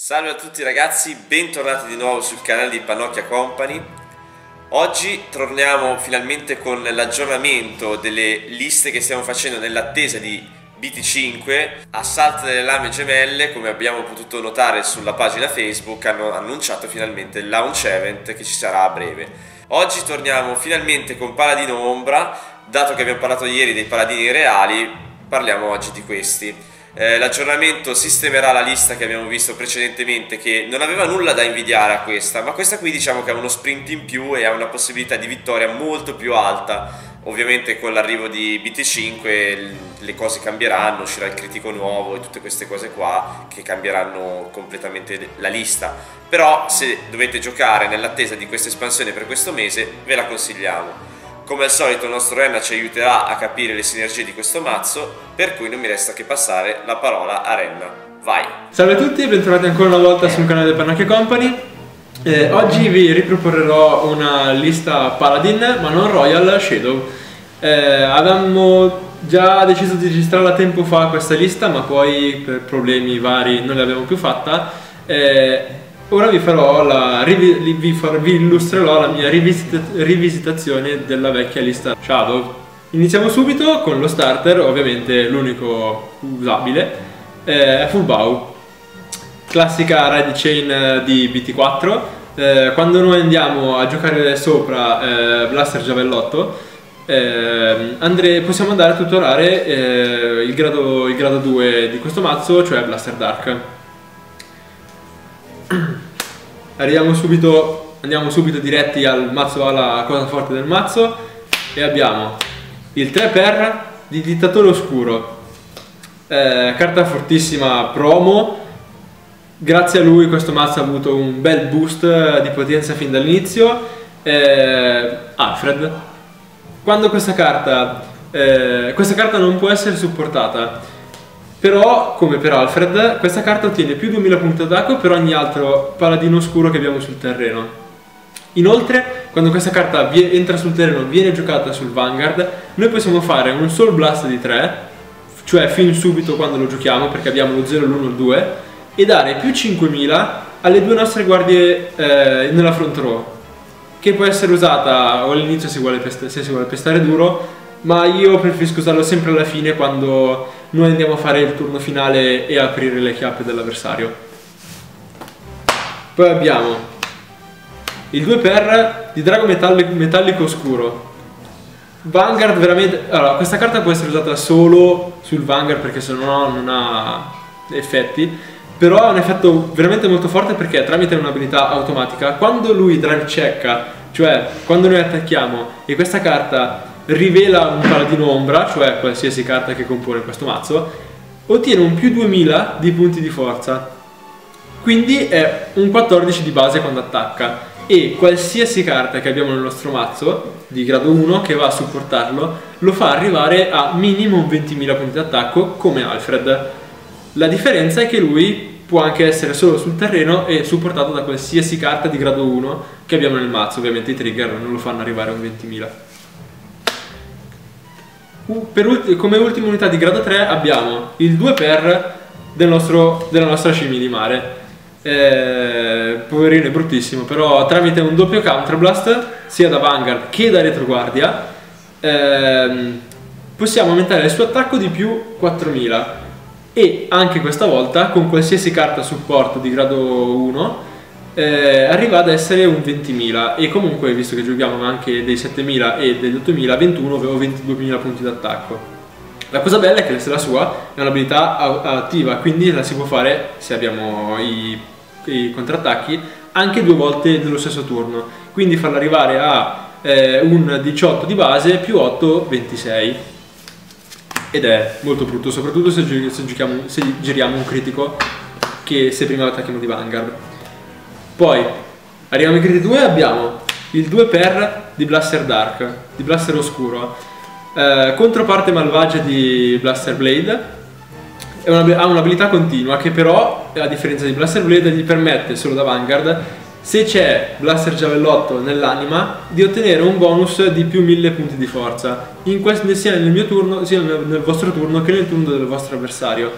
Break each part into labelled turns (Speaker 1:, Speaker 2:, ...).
Speaker 1: Salve a tutti ragazzi, bentornati di nuovo sul canale di Pannocchia Company. Oggi torniamo finalmente con l'aggiornamento delle liste che stiamo facendo nell'attesa di BT5. A Salta delle Lame Gemelle, come abbiamo potuto notare sulla pagina Facebook, hanno annunciato finalmente il launch event che ci sarà a breve. Oggi torniamo finalmente con Paladino Ombra, dato che abbiamo parlato ieri dei paladini reali, parliamo oggi di questi. L'aggiornamento sistemerà la lista che abbiamo visto precedentemente, che non aveva nulla da invidiare a questa, ma questa qui diciamo che ha uno sprint in più e ha una possibilità di vittoria molto più alta. Ovviamente con l'arrivo di BT5 le cose cambieranno, uscirà il critico nuovo e tutte queste cose qua che cambieranno completamente la lista. Però se dovete giocare nell'attesa di questa espansione per questo mese, ve la consigliamo. Come al solito il nostro Renna ci aiuterà a capire le sinergie di questo mazzo, per cui non mi resta che passare la parola a Renna. Vai!
Speaker 2: Salve a tutti e bentornati ancora una volta sul canale di Pannocchia Company. Oggi vi riproporrò una lista Paladin, ma non Royal Shadow. Avevamo già deciso di registrarla tempo fa questa lista, ma poi per problemi vari non l'abbiamo più fatta. Ora vi illustrerò la mia rivisitazione della vecchia lista Shadow. Iniziamo subito con lo starter, ovviamente l'unico usabile, Full Bow. Classica Red Chain di BT4. Quando noi andiamo a giocare sopra Blaster Giavellotto, possiamo andare a tutorare il grado 2 di questo mazzo, cioè Blaster Dark. Andiamo subito diretti al mazzo, alla cosa forte del mazzo, e abbiamo il 3x di Dittatore Oscuro, carta fortissima promo. Grazie a lui questo mazzo ha avuto un bel boost di potenza fin dall'inizio. Alfred. Quando questa carta non può essere supportata, però, come per Alfred, questa carta ottiene più 2000 punti d'attacco per ogni altro paladino oscuro che abbiamo sul terreno. Inoltre, quando questa carta entra sul terreno, viene giocata sul Vanguard, noi possiamo fare un Soul Blast di 3, cioè fin subito quando lo giochiamo, perché abbiamo lo 0, l'1 e il 2, e dare più 5000 alle due nostre guardie nella front row, che può essere usata o all'inizio se si vuole pestare duro, ma io preferisco usarlo sempre alla fine, quando noi andiamo a fare il turno finale e aprire le chiappe dell'avversario. Poi abbiamo il 2x di Drago Metallico Oscuro. Vanguard veramente... Allora, questa carta può essere usata solo sul Vanguard perché se no non ha effetti, però ha un effetto veramente molto forte perché tramite un'abilità automatica, quando lui drive checka, cioè quando noi attacchiamo e questa carta rivela un paladino ombra, cioè qualsiasi carta che compone questo mazzo, ottiene un più 2000 di punti di forza, quindi è un 14 di base quando attacca, e qualsiasi carta che abbiamo nel nostro mazzo di grado 1 che va a supportarlo lo fa arrivare a minimo 20.000 punti di attacco come Alfred. La differenza è che lui può anche essere solo sul terreno e supportato da qualsiasi carta di grado 1 che abbiamo nel mazzo. Ovviamente i trigger non lo fanno arrivare a un 20.000. Come ultima unità di grado 3 abbiamo il 2x della nostra scimmia di mare. Poverino, è bruttissimo, però tramite un doppio counterblast sia da Vanguard che da retroguardia possiamo aumentare il suo attacco di più 4000, e anche questa volta con qualsiasi carta supporto di grado 1 arriva ad essere un 20.000, e comunque visto che giochiamo anche dei 7.000 e degli 8.000, 21 o 22.000 punti d'attacco. La cosa bella è che la sua è un'abilità attiva, quindi la si può fare, se abbiamo i contrattacchi, anche 2 volte nello stesso turno, quindi farla arrivare a un 18 di base più 8, 26, ed è molto brutto, soprattutto se giriamo un critico, che se prima attacchiamo di Vanguard. Poi arriviamo ai critici 2, abbiamo il 2x di Blaster Dark, di Blaster Oscuro, controparte malvagia di Blaster Blade. Ha un'abilità continua che però, a differenza di Blaster Blade, gli permette solo da Vanguard, se c'è Blaster Giavellotto nell'anima, di ottenere un bonus di più 1000 punti di forza sia nel mio turno, sia nel vostro turno che nel turno del vostro avversario.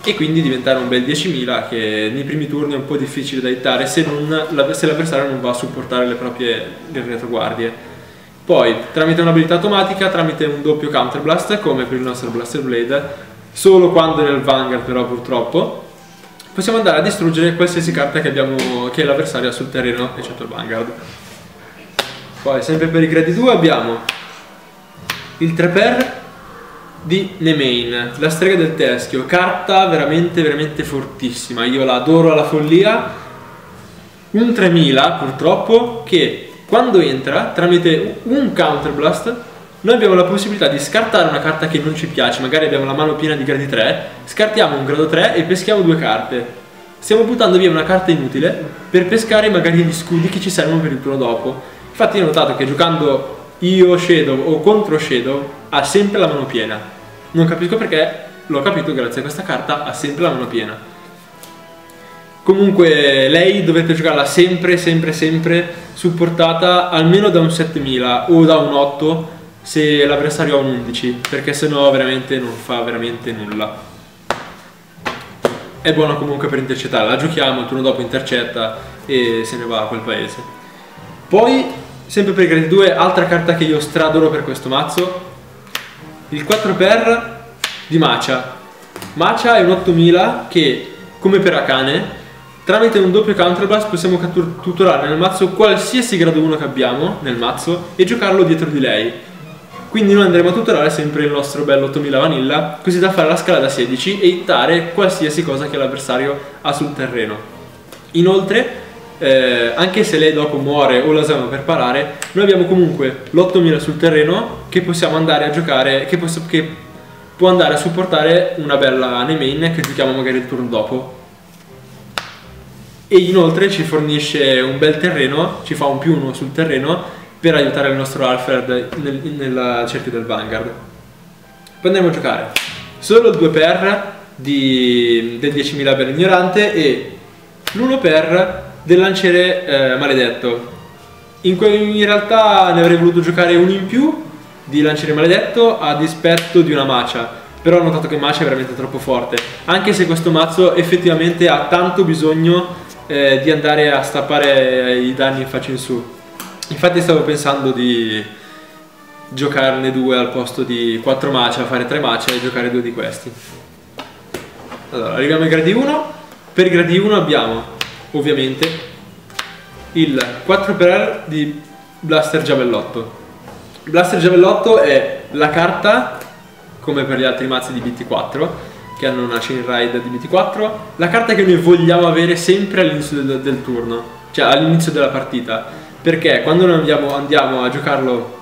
Speaker 2: e quindi diventare un bel 10.000 che nei primi turni è un po' difficile da hittare se l'avversario non va a supportare le proprie retroguardie. Poi tramite un'abilità automatica, tramite un doppio counter blast come per il nostro Blaster Blade, solo quando è nel Vanguard però purtroppo, possiamo andare a distruggere qualsiasi carta che l'avversario ha sul terreno eccetto il Vanguard. Poi sempre per i gradi 2 abbiamo il 3x di Nemain, la strega del teschio, carta veramente veramente fortissima, io la adoro alla follia, un 3000 purtroppo che quando entra tramite un counter blast noi abbiamo la possibilità di scartare una carta che non ci piace, magari abbiamo la mano piena di gradi 3, scartiamo un grado 3 e peschiamo 2 carte. Stiamo buttando via una carta inutile per pescare magari gli scudi che ci servono per il turno dopo. Infatti io ho notato che giocando io Shadow o contro Shadow ha sempre la mano piena. Non capisco perché, l'ho capito grazie a questa carta, ha sempre la mano piena. Comunque lei dovete giocarla sempre supportata almeno da un 7000 o da un 8 se l'avversario ha un 11, perché sennò veramente non fa veramente nulla. È buona comunque per intercettare, la giochiamo, il turno dopo intercetta e se ne va a quel paese. Poi, sempre per i gradi 2, altra carta che io stradoro per questo mazzo, il 4x di Macha. Macha è un 8000 che, come per Akane, tramite un doppio counterblast possiamo tutorare nel mazzo qualsiasi grado 1 che abbiamo nel mazzo e giocarlo dietro di lei. Quindi noi andremo a tutorare sempre il nostro bello 8000 vanilla, così da fare la scala da 16 e hittare qualsiasi cosa che l'avversario ha sul terreno. Inoltre, anche se lei dopo muore o la usiamo per parare, noi abbiamo comunque l'8000 sul terreno che possiamo andare a giocare, che può andare a supportare una bella Nemain che giochiamo magari il turno dopo. E inoltre ci fornisce un bel terreno, ci fa un +1 sul terreno per aiutare il nostro Alfred nel cerchio del Vanguard. Poi andremo a giocare solo il 2x del 10.000 per l'ignorante e l'1x del lanciere maledetto. In realtà ne avrei voluto giocare uno in più di lanciere maledetto a dispetto di una Macha, però ho notato che Macha è veramente troppo forte, anche se questo mazzo effettivamente ha tanto bisogno di andare a stappare i danni in faccia in su. Infatti stavo pensando di giocarne 2 al posto di 4 Macha, fare 3 Macha e giocare 2 di questi. Allora, arriviamo ai gradi 1. Per i gradi 1 abbiamo ovviamente il 4x di Blaster Giavellotto. Blaster Giavellotto è la carta, come per gli altri mazzi di BT4 che hanno una chain ride di BT4, la carta che noi vogliamo avere sempre all'inizio del turno, cioè all'inizio della partita, perché quando noi andiamo a giocarlo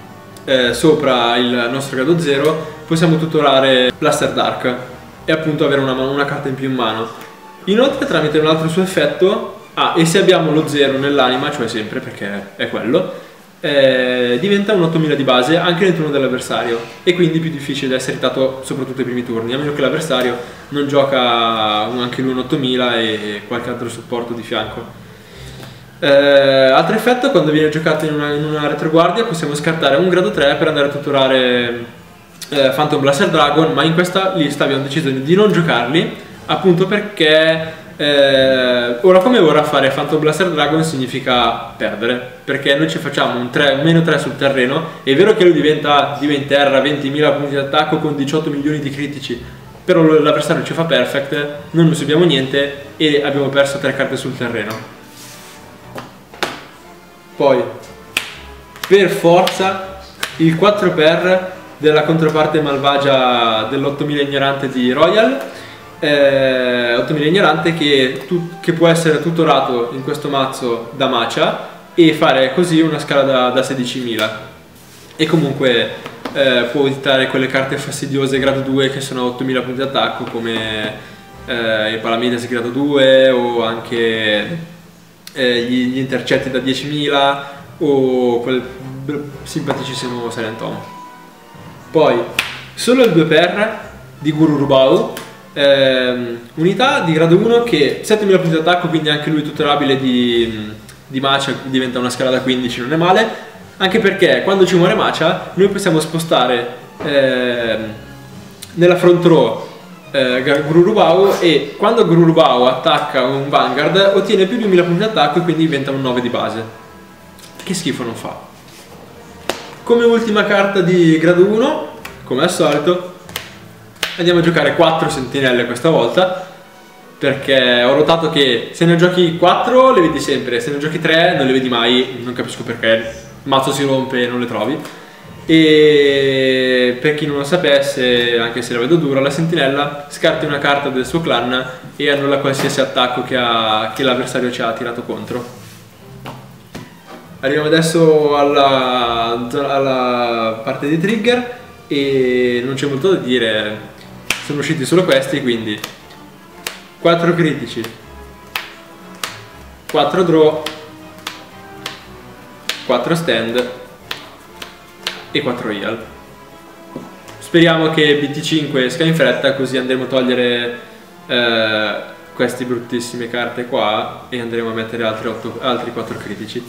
Speaker 2: sopra il nostro grado 0 possiamo tutorare Blaster Dark e appunto avere una carta in più in mano. Inoltre tramite un altro suo effetto, e se abbiamo lo 0 nell'anima, cioè sempre perché è quello, diventa un 8000 di base anche nel turno dell'avversario e quindi più difficile da essere hittato soprattutto ai primi turni, a meno che l'avversario non gioca anche lui un 8000 e qualche altro supporto di fianco. Altro effetto, quando viene giocato in una retroguardia possiamo scartare un grado 3 per andare a tutorare Phantom Blaster Dragon, ma in questa lista abbiamo deciso di non giocarli appunto perché ora come ora fare Phantom Blaster Dragon significa perdere, perché noi ci facciamo un -3 sul terreno. È vero che lui diventa in terra 20.000 punti di attacco con 18 milioni di critici, però l'avversario ci fa perfect, noi non subiamo niente e abbiamo perso 3 carte sul terreno. Poi per forza il 4x della controparte malvagia dell'8000 ignorante di Royal, 8000 ignorante che può essere tutorato in questo mazzo da Macha e fare così una scala da 16.000 e comunque può evitare quelle carte fastidiose grado 2 che sono 8000 punti di attacco come i Palamides grado 2 o anche gli intercetti da 10.000 o quel simpaticissimo Silent Home. Poi solo il 2x di Guru Rubao, unità di grado 1 che 7.000 punti di attacco, quindi anche lui tutorabile di Macha, diventa una scala da 15, non è male, anche perché quando ci muore Macha noi possiamo spostare nella front row Gururubao, e quando Gururubao attacca un Vanguard ottiene più di 1000 punti d'attacco e quindi diventa un 9 di base. Che schifo non fa. Come ultima carta di grado 1, come al solito, andiamo a giocare 4 sentinelle questa volta, perché ho notato che se ne giochi 4 le vedi sempre, se ne giochi 3 non le vedi mai, non capisco perché, il mazzo si rompe e non le trovi. E per chi non lo sapesse, anche se la vedo dura, la sentinella scarti una carta del suo clan e annulla qualsiasi attacco che l'avversario ci ha tirato contro. Arriviamo adesso alla parte di trigger e non c'è molto da dire, sono usciti solo questi, quindi 4 critici, 4 draw, 4 stand e 4 real. Speriamo che BT5 esca in fretta, così andremo a togliere queste bruttissime carte qua e andremo a mettere altri 4 critici.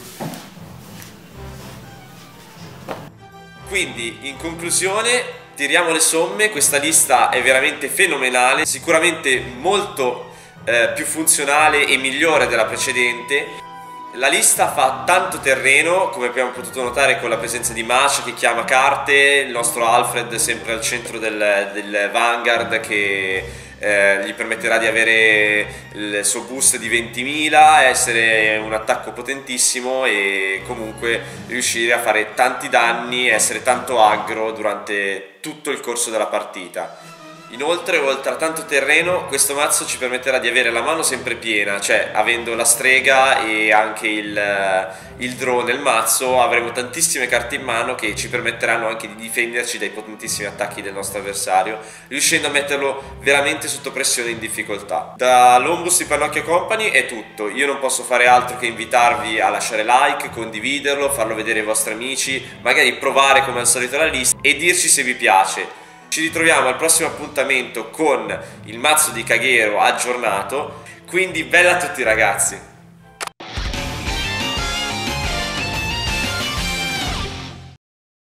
Speaker 1: Quindi, in conclusione, tiriamo le somme, questa lista è veramente fenomenale, sicuramente molto più funzionale e migliore della precedente. La lista fa tanto terreno, come abbiamo potuto notare con la presenza di Match che chiama carte, il nostro Alfred sempre al centro del Vanguard che gli permetterà di avere il suo boost di 20.000, essere un attacco potentissimo e comunque riuscire a fare tanti danni e essere tanto aggro durante tutto il corso della partita. Inoltre, oltre a tanto terreno, questo mazzo ci permetterà di avere la mano sempre piena, cioè avendo la strega e anche il draw nel mazzo avremo tantissime carte in mano che ci permetteranno anche di difenderci dai potentissimi attacchi del nostro avversario, riuscendo a metterlo veramente sotto pressione in difficoltà. Da Lombus di Pannocchia Company è tutto, io non posso fare altro che invitarvi a lasciare like, condividerlo, farlo vedere ai vostri amici, magari provare come al solito la lista e dirci se vi piace. Ci ritroviamo al prossimo appuntamento con il mazzo di Kagero aggiornato, quindi bella a tutti ragazzi!